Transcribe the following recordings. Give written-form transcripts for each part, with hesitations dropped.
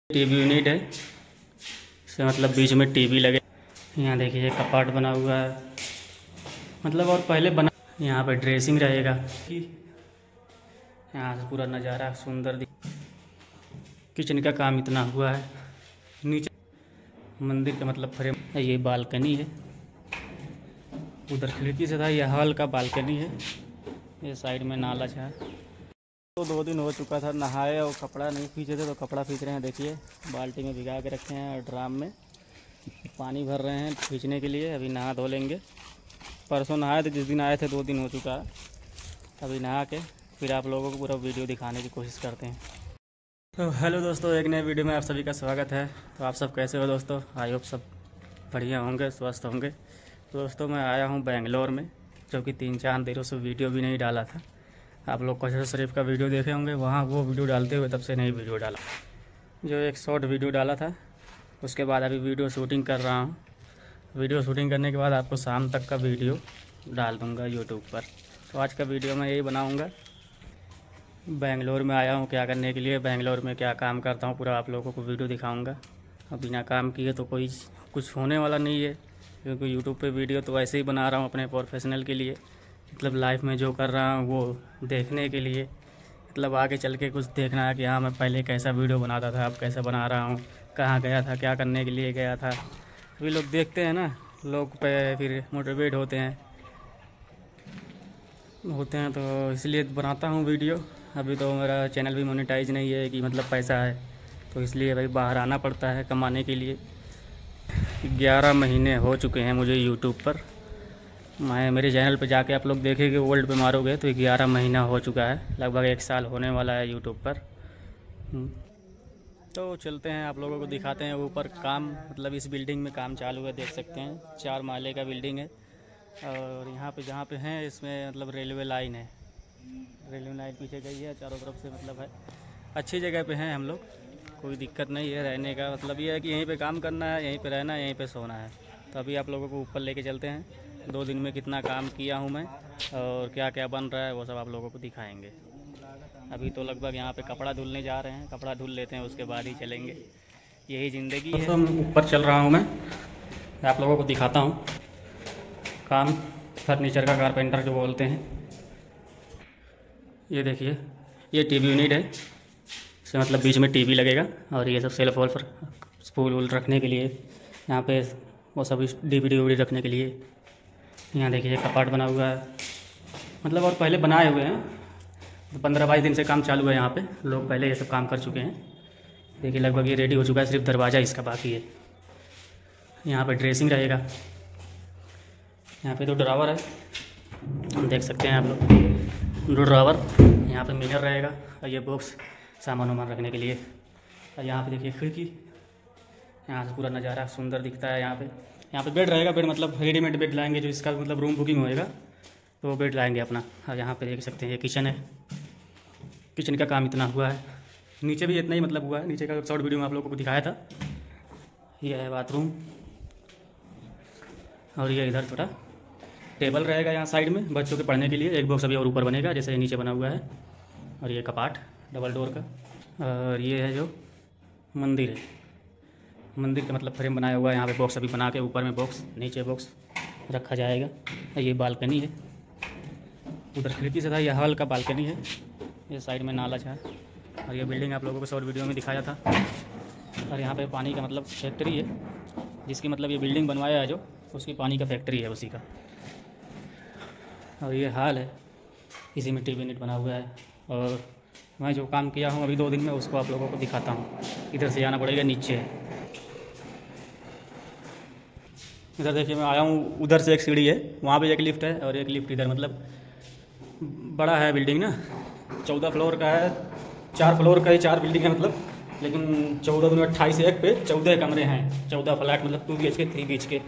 TV unit है। इससे मतलब बीच में टीवी लगे। यहाँ देखिए कपाट बना हुआ है, मतलब और पहले बना। यहाँ पे ड्रेसिंग रहेगा। यहाँ से पूरा नज़ारा सुंदर किचन का काम इतना हुआ है। नीचे मंदिर का मतलब फ्रेम। ये बालकनी है, उधर खिड़की से था। ये हॉल का बालकनी है। ये साइड में नाला था। तो 2 दिन हो चुका था नहाए और कपड़ा नहीं खींचे थे, तो कपड़ा खींच रहे हैं। देखिए बाल्टी में भिगा के रखे हैं और ड्राम में पानी भर रहे हैं खींचने के लिए। अभी नहा धो लेंगे। परसों नहाए थे, जिस दिन आए थे 2 दिन हो चुका है। अभी नहा के फिर आप लोगों को पूरा वीडियो दिखाने की कोशिश करते हैं। तो हेलो दोस्तों, एक नए वीडियो में आप सभी का स्वागत है। तो आप सब कैसे हो दोस्तों? आई होप सब बढ़िया होंगे, स्वस्थ होंगे। तो दोस्तों मैं आया हूँ बेंगलोर में, जो कि 3-4 दिनों से वीडियो भी नहीं डाला था। आप लोग कचरा शरीफ का वीडियो देखे होंगे, वहाँ वो वीडियो डालते हुए तब से नहीं वीडियो डाला। जो एक शॉर्ट वीडियो डाला था, उसके बाद अभी वीडियो शूटिंग कर रहा हूँ। वीडियो शूटिंग करने के बाद आपको शाम तक का वीडियो डाल दूँगा यूट्यूब पर। तो आज का वीडियो मैं यही बनाऊँगा। बेंगलोर में आया हूँ क्या करने के लिए, बेंगलोर में क्या काम करता हूँ, पूरा आप लोगों को वीडियो दिखाऊँगा। अब बिना काम किए तो कोई कुछ होने वाला नहीं है, क्योंकि यूट्यूब पे वीडियो तो ऐसे ही बना रहा हूँ अपने प्रोफेशनल के लिए। मतलब लाइफ में जो कर रहा हूँ वो देखने के लिए, मतलब आगे चल के कुछ देखना है कि हाँ मैं पहले कैसा वीडियो बनाता था, अब कैसे बना रहा हूँ, कहाँ गया था, क्या करने के लिए गया था। अभी लोग देखते हैं ना, लोग पे फिर मोटिवेट होते हैं तो इसलिए बनाता हूँ वीडियो। अभी तो मेरा चैनल भी मोनेटाइज नहीं है कि मतलब पैसा है, तो इसलिए भाई बाहर आना पड़ता है कमाने के लिए। 11 महीने हो चुके हैं मुझे यूट्यूब पर। मेरे चैनल पे जाके आप लोग देखेंगे, वर्ल्ड पे मारोगे तो 11 महीना हो चुका है, लगभग 1 साल होने वाला है यूट्यूब पर। तो चलते हैं, आप लोगों को दिखाते हैं। ऊपर काम, मतलब इस बिल्डिंग में काम चालू है, देख सकते हैं। 4 माले का बिल्डिंग है। और यहाँ पे जहाँ पे हैं, इसमें मतलब रेलवे लाइन है। रेलवे लाइन पीछे गई है, चारों तरफ से मतलब है। अच्छी जगह पे हैं हम लोग, कोई दिक्कत नहीं है रहने का। मतलब ये है कि यहीं पे काम करना है, यहीं पे रहना है, यहीं पे सोना है। तो अभी आप लोगों को ऊपर लेके चलते हैं। 2 दिन में कितना काम किया हूँ मैं और क्या क्या बन रहा है, वो सब आप लोगों को दिखाएंगे। अभी तो लगभग यहाँ पे कपड़ा धुलने जा रहे हैं, कपड़ा धुल लेते हैं, उसके बाद ही चलेंगे। यही ज़िंदगी है। तो ऊपर चल रहा हूँ मैं आप लोगों को दिखाता हूँ काम। फर्नीचर का कारपेंटर जो बोलते हैं। ये देखिए, ये टीवी यूनिट है। इससे मतलब बीच में टीवी लगेगा और ये सब सेल्फ वॉल पर स्पूल वूल रखने के लिए, यहाँ पे वो सब DVD रखने के लिए। यहाँ देखिए कपाट बना हुआ है, मतलब और पहले बनाए हुए हैं। 15-22 दिन से काम चालू है यहाँ पे। लोग पहले ये सब काम कर चुके हैं। देखिए लगभग ये रेडी हो चुका है, सिर्फ दरवाज़ा इसका बाकी है। यहाँ पे ड्रेसिंग रहेगा। यहाँ पे 2 ड्रावर है, देख सकते हैं आप लोग। 2 ड्रावर, यहाँ पे मिरर रहेगा और ये बॉक्स सामान वामान रखने के लिए। और यहाँ पे देखिए खिड़की, यहाँ से पूरा नज़ारा सुंदर दिखता है। यहाँ पे बेड रहेगा। बेड मतलब रेडीमेड बेड लाएंगे, जो इसका मतलब रूम बुकिंग होएगा तो वो बेड लाएंगे अपना। और यहाँ पे देख सकते हैं ये किचन है। किचन का काम इतना हुआ है। नीचे भी इतना ही मतलब हुआ है। नीचे का शॉर्ट वीडियो में आप लोगों को दिखाया था। ये है बाथरूम और ये इधर छोटा टेबल रहेगा यहाँ साइड में बच्चों के पढ़ने के लिए। एक बॉक्स अभी और ऊपर बनेगा, जैसे नीचे बना हुआ है। और ये कपाट डबल डोर का। और ये है जो मंदिर है, मंदिर का मतलब फ्रेम बनाया हुआ है। यहाँ पे बॉक्स अभी बना के, ऊपर में बॉक्स, नीचे बॉक्स रखा जाएगा। ये बालकनी है, उधर खिड़की से था। ये हॉल का बालकनी है। ये साइड में नाला था। और ये बिल्डिंग आप लोगों को शॉर्ट वीडियो में दिखाया था। और यहाँ पे पानी का मतलब फैक्ट्री है, जिसकी मतलब ये बिल्डिंग बनवाया है जो, उसकी पानी का फैक्ट्री है उसी का। और ये हॉल है, इसी में टीवी यूनिट बना हुआ है। और मैं जो काम किया हूँ अभी 2 दिन में, उसको आप लोगों को दिखाता हूँ। इधर से जाना पड़ेगा, नीचे है। इधर देखिए मैं आया हूँ, उधर से एक सीढ़ी है, वहाँ पे एक लिफ्ट है और एक लिफ्ट इधर। मतलब बड़ा है बिल्डिंग ना, 14 फ्लोर का है। 4 फ्लोर का ही 4 बिल्डिंग है मतलब। लेकिन 14 दूनी 28, एक पे 14 कमरे हैं। 14 फ्लैट, मतलब 2 BHK 3 BHK।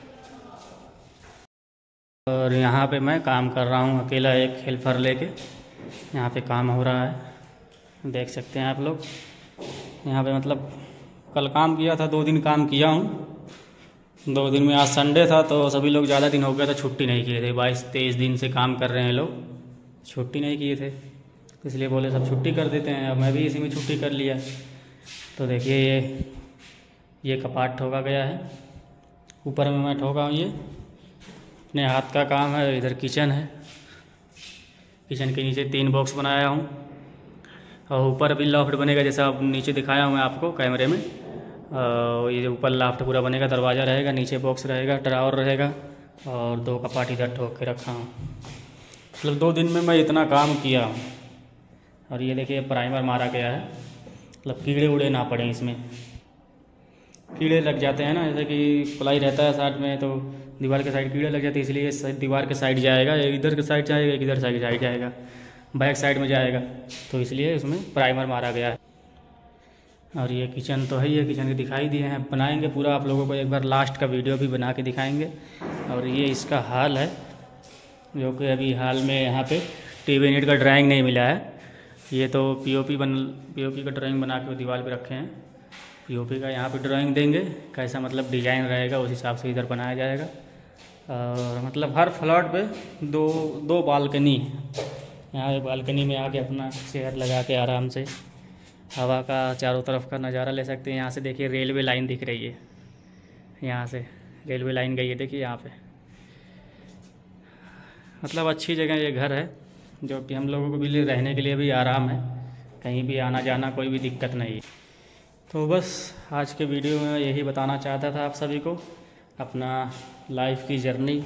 और यहाँ पे मैं काम कर रहा हूँ अकेला, एक हेल्पर लेके। यहाँ पे काम हो रहा है, देख सकते हैं आप लोग। यहाँ पे मतलब कल काम किया था, 2 दिन काम किया हूँ। 2 दिन में, आज संडे था तो सभी लोग ज़्यादा दिन हो गया था छुट्टी नहीं किए थे। 22-23 दिन से काम कर रहे हैं लोग, छुट्टी नहीं किए थे। इसलिए बोले सब छुट्टी कर देते हैं। अब मैं भी इसी में छुट्टी कर लिया। तो देखिए ये कपाट ठोका गया है, ऊपर में मैं ठोका हूँ। ये अपने हाथ का काम है। इधर किचन है, किचन के नीचे 3 बॉक्स बनाया हूँ और ऊपर भी लॉफ्ट बनेगा, जैसा अब नीचे दिखाया हूँ मैं आपको कैमरे में। ये जो ऊपर लॉफ्ट पूरा बनेगा, दरवाज़ा रहेगा, नीचे बॉक्स रहेगा, ड्रावर रहेगा और 2 कपाट इधर ठोक के रखा हूँ। मतलब 2 दिन में मैं इतना काम किया हूँ। और ये देखिए प्राइमर मारा गया है, मतलब कीड़े उड़े ना पड़े इसमें। कीड़े लग जाते हैं ना, जैसे कि प्लाई रहता है साइड में तो दीवार के साइड कीड़े लग जाते हैं, इसलिए दीवार के साइड जाएगा, एक इधर के साइड जाएगा, एक इधर साइड जाएगा, बैक साइड में जाएगा, तो इसलिए उसमें प्राइमर मारा गया है। और ये किचन तो है ही है, किचन के दिखाई दिए हैं, बनाएंगे पूरा आप लोगों को एक बार लास्ट का वीडियो भी बना के दिखाएंगे। और ये इसका हाल है, जो कि अभी हाल में यहाँ पे टीवी यूनिट का ड्राइंग नहीं मिला है। ये तो पीओपी का ड्राइंग बना के दीवार पे रखे हैं। पीओपी का यहाँ पे ड्राइंग देंगे, कैसा मतलब डिज़ाइन रहेगा उस हिसाब से इधर बनाया जाएगा। और मतलब हर फ्लैट पे दो बालकनी है। यहाँ पे बालकनी में आके अपना चेयर लगा के आराम से हवा का चारों तरफ का नज़ारा ले सकते हैं। यहाँ से देखिए रेलवे लाइन दिख रही है, यहाँ से रेलवे लाइन गई है, देखिए यहाँ पे। मतलब अच्छी जगह ये घर है, जो कि हम लोगों को भी रहने के लिए भी आराम है, कहीं भी आना जाना कोई भी दिक्कत नहीं है। तो बस आज के वीडियो में यही बताना चाहता था आप सभी को, अपना लाइफ की जर्नी।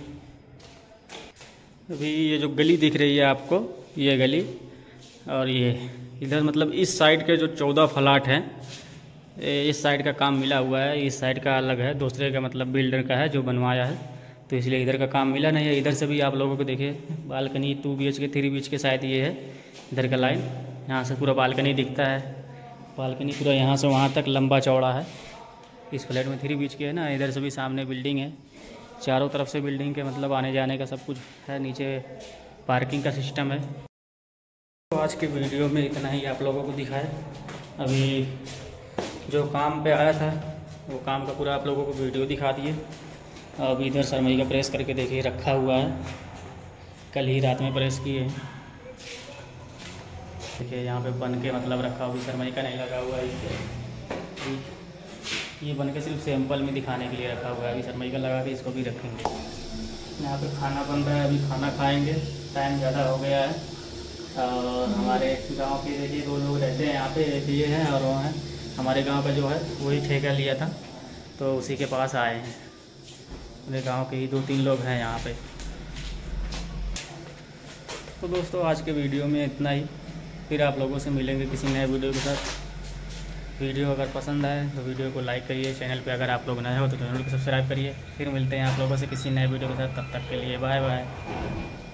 अभी ये जो गली दिख रही है आपको, ये गली और ये इधर मतलब इस साइड के जो 14 फ्लैट हैं, इस साइड का काम मिला हुआ है, इस साइड का अलग है, दूसरे का मतलब बिल्डर का है जो बनवाया है, तो इसलिए इधर का काम मिला नहीं है। इधर से भी आप लोगों को देखिए बालकनी 2 BHK 3 BHK शायद ये है, इधर का लाइन, यहाँ से पूरा बालकनी दिखता है। बालकनी पूरा यहाँ से वहाँ तक लंबा चौड़ा है। इस फ्लैट में 3 BHK है ना, इधर से भी सामने बिल्डिंग है, चारों तरफ से बिल्डिंग के मतलब आने जाने का सब कुछ है, नीचे पार्किंग का सिस्टम है। तो आज के वीडियो में इतना ही आप लोगों को दिखाया। अभी जो काम पे आया था वो काम का पूरा आप लोगों को वीडियो दिखा दिए। अब इधर सरमई का प्रेस करके देखिए रखा हुआ है, कल ही रात में प्रेस किए। देखिए यहाँ पे बन के मतलब रखा हुआ, सरमई का नहीं लगा हुआ है इसके, ये बन के सिर्फ सैंपल में दिखाने के लिए रखा हुआ है। अभी सरमई का लगा के इसको भी रखेंगे। यहाँ पे खाना बन रहा है, अभी खाना खाएंगे, टाइम ज़्यादा हो गया है। और हमारे गांव के देखिए 2 लोग रहते हैं यहाँ पे, एक ये हैं और वो हैं, हमारे गांव का जो है वही ठेका लिया था, तो उसी के पास आए हैं। मेरे गांव के ही 2-3 लोग हैं यहाँ पे। तो दोस्तों आज के वीडियो में इतना ही, फिर आप लोगों से मिलेंगे किसी नए वीडियो के साथ। वीडियो अगर पसंद आए तो वीडियो को लाइक करिए, चैनल पे अगर आप लोग नए हो तो चैनल को सब्सक्राइब करिए। फिर मिलते हैं आप लोगों से किसी नए वीडियो के साथ, तब तक के लिए बाय बाय।